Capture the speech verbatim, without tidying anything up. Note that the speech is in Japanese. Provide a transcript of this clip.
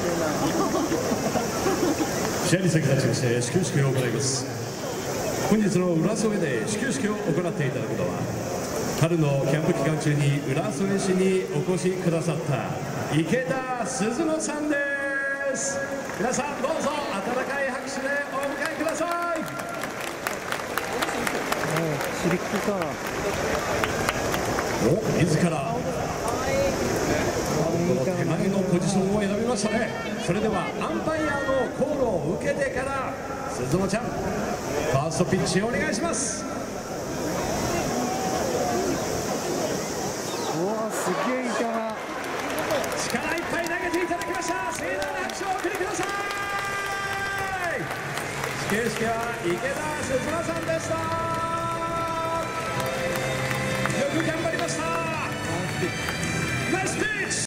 試合に先立ちまして始球式を行います。本日の浦添で始球式を行っていただくのは、春のキャンプ期間中に浦添市にお越しくださった池田鈴乃さんです。皆さんどうぞ温かい拍手でお迎えください。 シリックか。 お、自らこの手前のポジションを選びましたね。それではアンパイアのコールを受けてから鈴乃ちゃん、ファーストピッチお願いします。 うわ、すげえいいか。 力いっぱい投げていただきました。盛大な拍手をお送りください。始球式は池田鈴乃さんでした。よく頑張りました。ナイスピッチ。